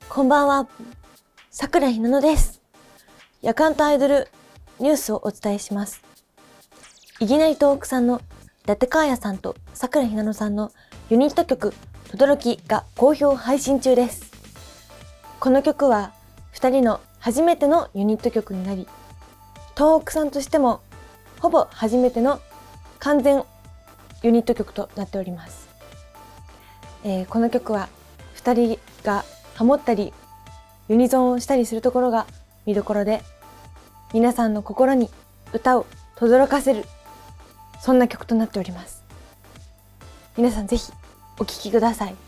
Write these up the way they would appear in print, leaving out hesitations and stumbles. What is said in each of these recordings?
こんばんは、桜ひなのです。夜間とアイドルニュースをお伝えします。いぎなり東北さんのラテカーヤさんと桜ひなのさんのユニット曲「とどろき」が好評配信中です。この曲は2人の初めてのユニット曲になり、東北さんとしてもほぼ初めての完全ユニット曲となっております。この曲は2人がハモったりユニゾンをしたりするところが見どころで、皆さんの心に歌を轟かせる、そんな曲となっております。皆さんぜひお聴きください。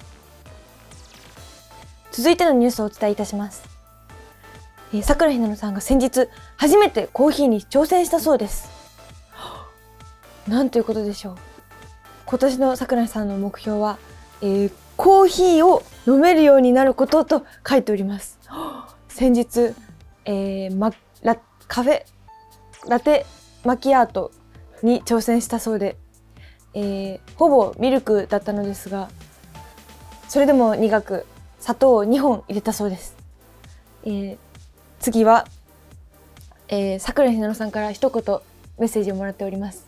続いてのニュースをお伝えいたします。桜ひなのさんが先日初めてコーヒーに挑戦したそうです。なんということでしょう。今年の桜さんの目標は、コーヒーを飲めるようになることと書いております。先日、カフェラテマキアートに挑戦したそうで、ほぼミルクだったのですが、それでも苦く砂糖を2本入れたそうです。次は、桜ひなのさんから一言メッセージをもらっております。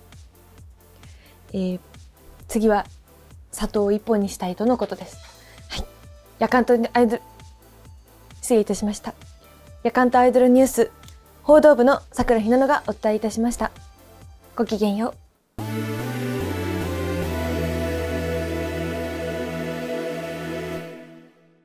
次は砂糖を1本にしたいとのことです。はい。夜間とアイドル、失礼いたしました。夜間とアイドルニュース、報道部の桜ひなのがお伝えいたしました。ごきげんよう。